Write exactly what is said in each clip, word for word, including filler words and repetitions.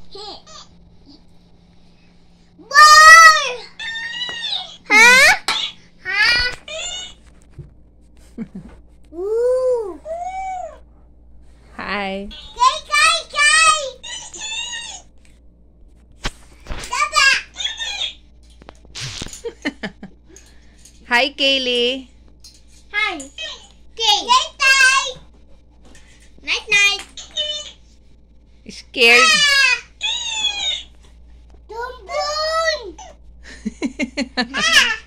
Ball! Huh? Huh? Ooh. Hi. Kay, kay, kay! Daba! Hi, Kaylee. Hi. Kay. Kay, kay! Night, night. Scared? Ah! Tumbun! Ah!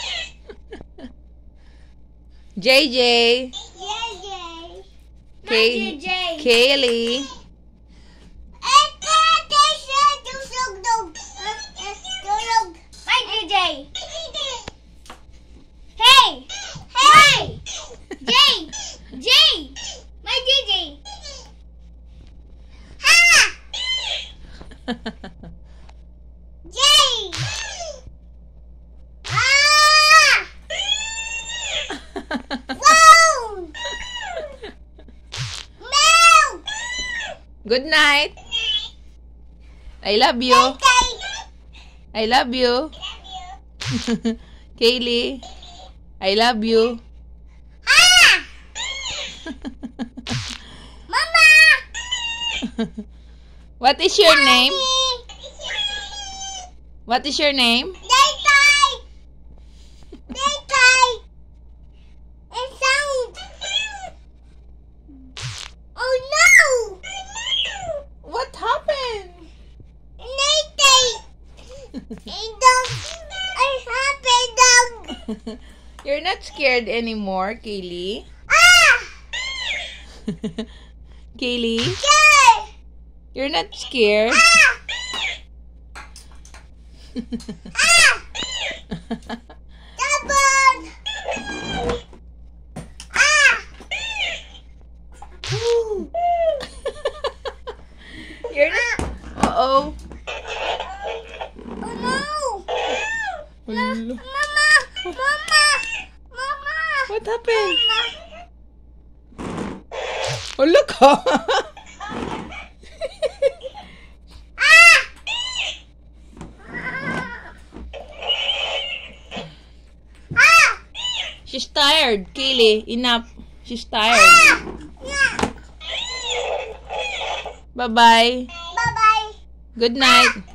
J J. J J. Kay J J. Kaylee. Ito, Tessa, tusog-dog. Tulog. May J J. Hey! Hey! J! J! May J J. Ha! J! Ah! Wow! Meow! Good night. I love you. Kay! I love you. Kaylee. I love you. Ah! Mama! What is your name? What is your name? Day-day! Day-day! And sound! Oh no! What happened? Day-day! And dog! I happy dog! You're not scared anymore, Kaylee. Ah! Kaylee, Yeah! you're not scared. Ah! Ah! Dabon! Ah! Ooh. You're not. Uh-oh. Oh no! Hello. Mama! Mama! Mama! What happened? Mama! Oh, look. Ah! Ah! She's tired, Kaylee. Enough. She's tired. Ah! Yeah. Bye-bye. Bye-bye. Good night.